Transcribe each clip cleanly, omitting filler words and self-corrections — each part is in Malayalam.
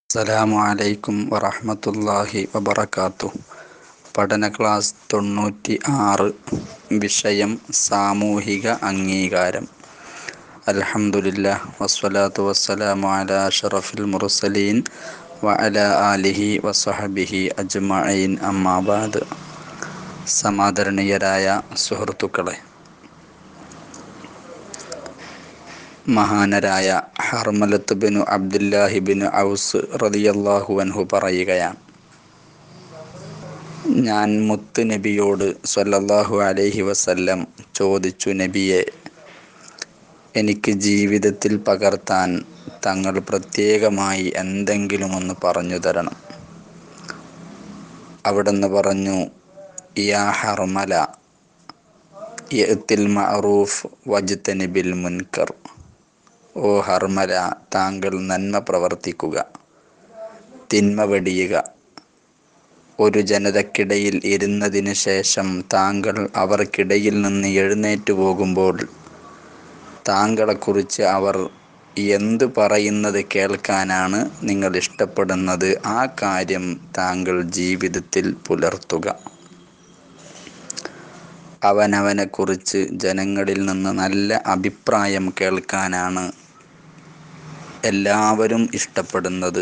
അസ്സലാമു അലൈക്കും വറഹ്മത്തുള്ളാഹി വബറകാതുഹു. പഠന ക്ലാസ് 96. വിഷയം സാമൂഹിക അംഗീകാരം. അൽഹംദുലില്ലാഹ് വസ്സലാത്തു വസ്സലാമു അലാ അഷ്റഫിൽ മുർസലീൻ വഅലാ ആലിഹി വസ്വഹ്ബിഹി അജ്മഈൻ. അമ്മാ ബഅദ്. സമാദരണീയരായ സുഹൃത്തുക്കളെ, മഹാനരായ ഹർമലത്ത് ബിനു അബ്ദുല്ലാഹി ബിനു ഔസ് റളിയല്ലാഹു അൻഹു പറയുകയാണ്, ഞാൻ മുത്ത് നബിയോട് സ്വല്ലല്ലാഹു അലൈഹി വസല്ലം ചോദിച്ചു, നബിയെ, എനിക്ക് ജീവിതത്തിൽ പകർത്താൻ തങ്ങൾ പ്രത്യേകമായി എന്തെങ്കിലും ഒന്ന് പറഞ്ഞു തരണം. അവിടുന്ന് പറഞ്ഞു, യാ ഹർമല, യഅ്തിൽ മഅറൂഫ് വജ്തനിബിൽ മുൻകർ. ഓ ഹർമല, താങ്കൾ നന്മ പ്രവർത്തിക്കുക, തിന്മ വെടിയുക. ഒരു ജനതക്കിടയിൽ ഇരുന്നതിന് ശേഷം താങ്കൾ അവർക്കിടയിൽ നിന്ന് എഴുന്നേറ്റ് പോകുമ്പോൾ താങ്കളെക്കുറിച്ച് അവർ എന്ത് പറയുന്നത് കേൾക്കാനാണ് നിങ്ങൾ ഇഷ്ടപ്പെടുന്നത്, ആ കാര്യം താങ്കൾ ജീവിതത്തിൽ പുലർത്തുക. അവനവനെക്കുറിച്ച് ജനങ്ങളിൽ നിന്ന് നല്ല അഭിപ്രായം കേൾക്കാനാണ് എല്ലാവരും ഇഷ്ടപ്പെടുന്നത്.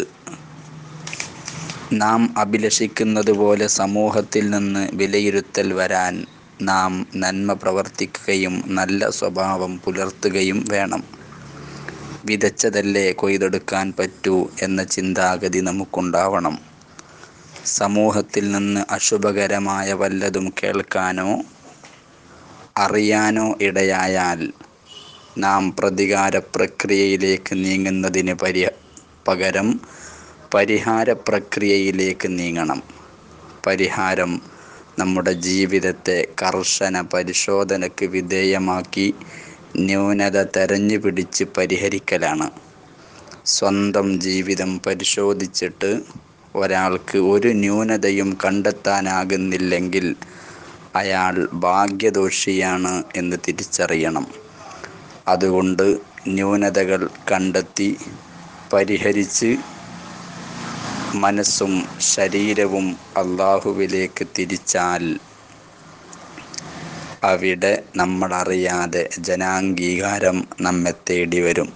നാം അഭിലഷിക്കുന്നത് പോലെ സമൂഹത്തിൽ നിന്ന് വിലയിരുത്തൽ വരാൻ നാം നന്മ പ്രവർത്തിക്കുകയും നല്ല സ്വഭാവം പുലർത്തുകയും വേണം. വിതച്ചതല്ലേ കൊയ്തെടുക്കാൻ പറ്റൂ എന്ന ചിന്താഗതി നമുക്കുണ്ടാവണം. സമൂഹത്തിൽ നിന്ന് അശുഭകരമായ വല്ലതും കേൾക്കാനോ അറിയാനോ ഇടയായാൽ നാം പ്രതികാര പ്രക്രിയയിലേക്ക് നീങ്ങുന്നതിന് പകരം പരിഹാര പ്രക്രിയയിലേക്ക് നീങ്ങണം. പരിഹാരം നമ്മുടെ ജീവിതത്തെ കർശന പരിശോധനയ്ക്ക് വിധേയമാക്കി ന്യൂനത തെരഞ്ഞു പിടിച്ച് പരിഹരിക്കലാണ്. സ്വന്തം ജീവിതം പരിശോധിച്ചിട്ട് ഒരാൾക്ക് ഒരു ന്യൂനതയും കണ്ടെത്താനാകുന്നില്ലെങ്കിൽ അയാൾ ഭാഗ്യദോഷിയാണ് എന്ന് തിരിച്ചറിയണം. അതുകൊണ്ട് ന്യൂനതകൾ കണ്ടെത്തി പരിഹരിച്ച് മനസ്സും ശരീരവും അല്ലാഹുവിലേക്ക് തിരിച്ചാൽ അവിടെ നമ്മളറിയാതെ ജനാംഗീകാരം നമ്മെ തേടി വരും.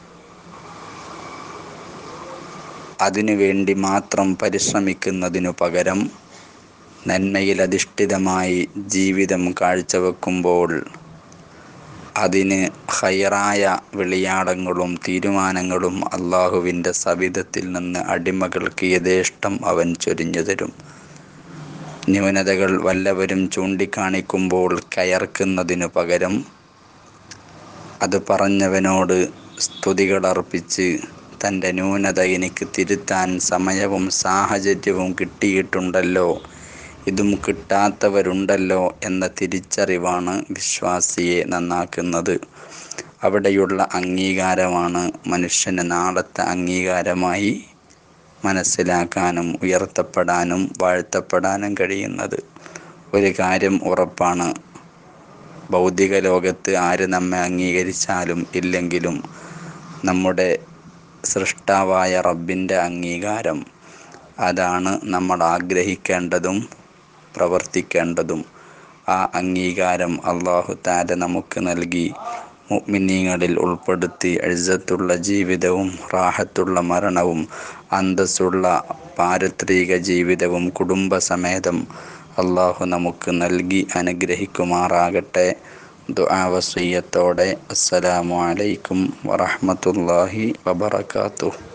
അതിനുവേണ്ടി മാത്രം പരിശ്രമിക്കുന്നതിനു പകരം നന്മയിലധിഷ്ഠിതമായി ജീവിതം കാഴ്ചവെക്കുമ്പോൾ അതിന് ഖൈറായ വിളിയാളങ്ങളും തീരുമാനങ്ങളും അല്ലാഹുവിൻ്റെ സവിധത്തിൽ നിന്ന് അടിമകൾക്ക് യഥേഷ്ടം അവൻ ചൊരിഞ്ഞു തരും. ന്യൂനതകൾ വല്ലവരും ചൂണ്ടിക്കാണിക്കുമ്പോൾ കയർക്കുന്നതിനു പകരം അത് പറഞ്ഞവനോട് സ്തുതികളർപ്പിച്ച് തൻ്റെ ന്യൂനത എനിക്ക് തിരുത്താൻ സമയവും സാഹചര്യവും കിട്ടിയിട്ടുണ്ടല്ലോ, ഇതും കിട്ടാത്തവരുണ്ടല്ലോ എന്ന തിരിച്ചറിവാണ് വിശ്വാസിയെ നന്നാക്കുന്നത്. അവിടെയുള്ള അംഗീകാരമാണ് മനുഷ്യന് നാളത്തെ അംഗീകാരമായി മനസ്സിലാക്കാനും ഉയർത്തപ്പെടാനും വാഴ്ത്തപ്പെടാനും കഴിയുന്നത്. ഒരു കാര്യം ഉറപ്പാണ്, ഭൗതിക ലോകത്ത് ആര് നമ്മെ അംഗീകരിച്ചാലും ഇല്ലെങ്കിലും നമ്മുടെ സൃഷ്ടാവായ റബ്ബിൻ്റെ അംഗീകാരം, അതാണ് നമ്മൾ ആഗ്രഹിക്കേണ്ടതും പ്രവർത്തിക്കേണ്ടതും. ആ അംഗീകാരം അല്ലാഹു തആല നമുക്ക് നൽകി മുഅ്മിനീങ്ങളിൽ ഉൾപ്പെടുത്തി ഇസ്സത്തുള്ള ജീവിതവും റാഹത്തുള്ള മരണവും അന്തസ്സുള്ള പാരത്രിക ജീവിതവും കുടുംബസമേതം അല്ലാഹു നമുക്ക് നൽകി അനുഗ്രഹിക്കുമാറാകട്ടെ. ദുആ വസിയ്യത്തോടെ അസ്സലാമു അലൈക്കും വറഹ്മത്തുള്ളാഹി വബറകാതുഹു.